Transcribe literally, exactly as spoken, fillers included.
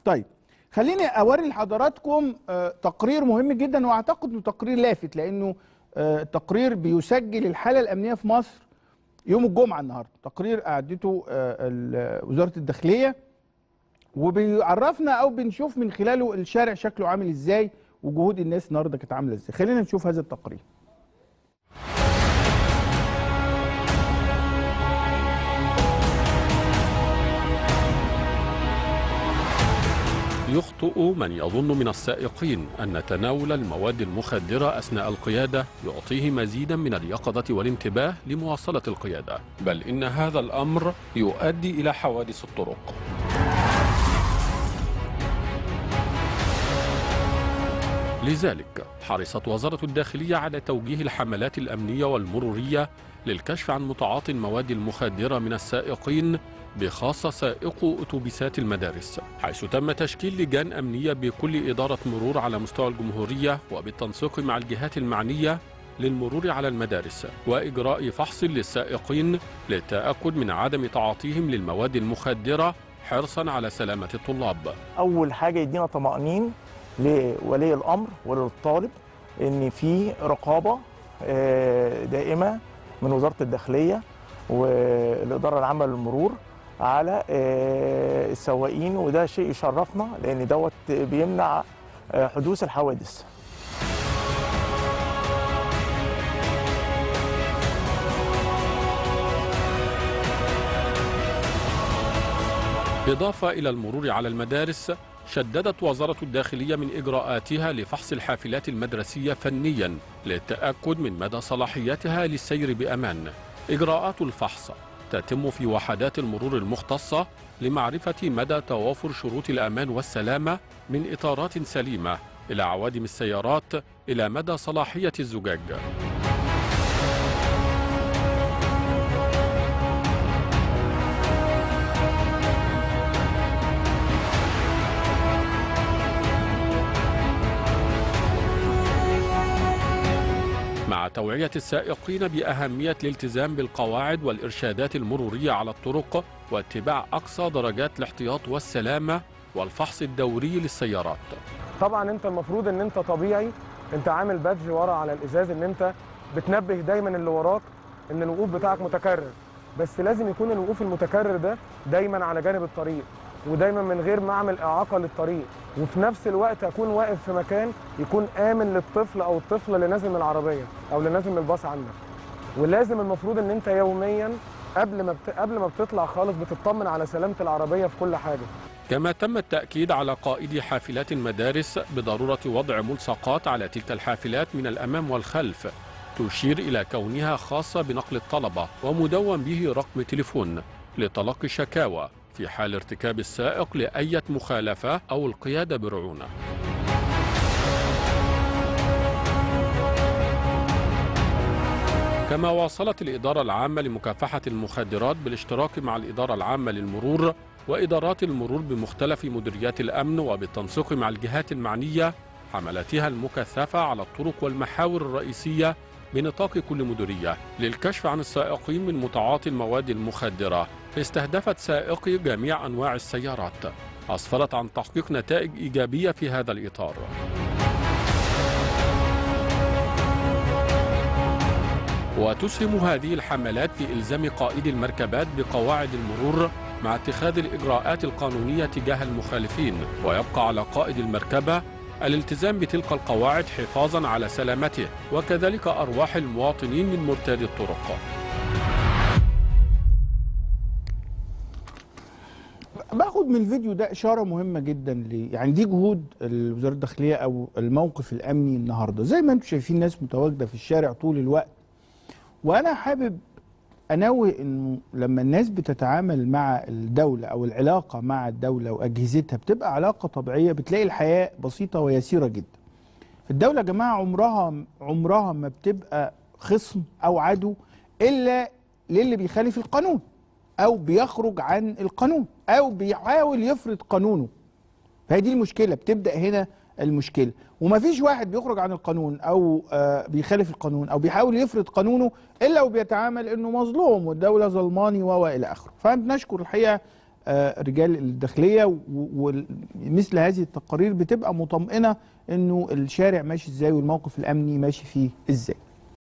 طيب خليني اوري لحضراتكم تقرير مهم جدا، واعتقد انه تقرير لافت، لانه تقرير بيسجل الحاله الامنيه في مصر يوم الجمعه النهارده. تقرير اعدته وزاره الداخليه، وبيعرفنا او بنشوف من خلاله الشارع شكله عامل ازاي وجهود الناس النهارده كانت عامله ازاي. خلينا نشوف هذا التقرير. يخطئ من يظن من السائقين أن تناول المواد المخدرة أثناء القيادة يعطيه مزيدا من اليقظة والانتباه لمواصلة القيادة، بل إن هذا الأمر يؤدي إلى حوادث الطرق. لذلك حرصت وزارة الداخلية على توجيه الحملات الأمنية والمرورية للكشف عن متعاطي المواد المخدرة من السائقين، بخاصة سائقو أتوبيسات المدارس، حيث تم تشكيل لجان أمنية بكل إدارة مرور على مستوى الجمهورية، وبالتنسيق مع الجهات المعنية للمرور على المدارس، وإجراء فحص للسائقين للتأكد من عدم تعاطيهم للمواد المخدرة حرصا على سلامة الطلاب. أول حاجة يدينا طمأنين لولي الأمر وللطالب إن في رقابة دائمة من وزارة الداخلية والإدارة العامة للمرور على السواقين، وده شيء يشرفنا لأن دوت بيمنع حدوث الحوادث. إضافة إلى المرور على المدارس، شددت وزارة الداخلية من إجراءاتها لفحص الحافلات المدرسية فنيا للتأكد من مدى صلاحيتها للسير بأمان. إجراءات الفحص تتم في وحدات المرور المختصة لمعرفة مدى توافر شروط الأمان والسلامة، من إطارات سليمة إلى عوادم السيارات إلى مدى صلاحية الزجاج. مع توعية السائقين بأهمية الالتزام بالقواعد والإرشادات المرورية على الطرق، واتباع أقصى درجات الاحتياط والسلامة، والفحص الدوري للسيارات. طبعا انت المفروض ان انت طبيعي، انت عامل بادج ورا على الازاز ان انت بتنبه دايما اللي وراك ان الوقوف بتاعك متكرر، بس لازم يكون الوقوف المتكرر ده دايما على جانب الطريق، ودايما من غير ما اعمل اعاقه للطريق، وفي نفس الوقت اكون واقف في مكان يكون امن للطفل او الطفله اللي نازل من العربيه او اللي نازل من الباص عندك. ولازم المفروض ان انت يوميا قبل ما بت... قبل ما بتطلع خالص بتطمن على سلامه العربيه في كل حاجه. كما تم التأكيد على قائدي حافلات المدارس بضرورة وضع ملصقات على تلك الحافلات من الأمام والخلف، تشير إلى كونها خاصة بنقل الطلبة، ومدون به رقم تليفون لتلقي شكاوى في حال ارتكاب السائق لأية مخالفة أو القيادة برعونة. كما واصلت الإدارة العامة لمكافحة المخدرات بالاشتراك مع الإدارة العامة للمرور وإدارات المرور بمختلف مديريات الأمن، وبالتنسيق مع الجهات المعنية حملاتها المكثفة على الطرق والمحاور الرئيسية بنطاق كل مديرية للكشف عن السائقين من متعاطي المواد المخدرة، استهدفت سائقي جميع أنواع السيارات، أسفرت عن تحقيق نتائج إيجابية في هذا الإطار. وتسهم هذه الحملات في إلزام قائدي المركبات بقواعد المرور مع اتخاذ الإجراءات القانونية تجاه المخالفين، ويبقى على قائد المركبة الالتزام بتلك القواعد حفاظا على سلامته وكذلك أرواح المواطنين من مرتادي الطرق. باخد من الفيديو ده إشارة مهمة جدا ل يعني دي جهود وزارة الداخلية أو الموقف الأمني النهارده، زي ما انتم شايفين ناس متواجدة في الشارع طول الوقت. وأنا حابب أنوه إنه لما الناس بتتعامل مع الدولة أو العلاقة مع الدولة وأجهزتها بتبقى علاقة طبيعية، بتلاقي الحياة بسيطة ويسيرة جدا. الدولة يا جماعة عمرها عمرها ما بتبقى خصم أو عدو إلا للي بيخالف القانون أو بيخرج عن القانون أو بيحاول يفرض قانونه. فهي دي المشكلة، بتبدأ هنا المشكلة. ومفيش واحد بيخرج عن القانون أو آه بيخالف القانون أو بيحاول يفرض قانونه إلا وبيتعامل إنه مظلوم والدولة ظلماني وإلى آخره. فبنشكر الحقيقة آه رجال الداخليه، ومثل هذه التقارير بتبقى مطمئنه انه الشارع ماشي ازاي والموقف الامني ماشي فيه ازاي.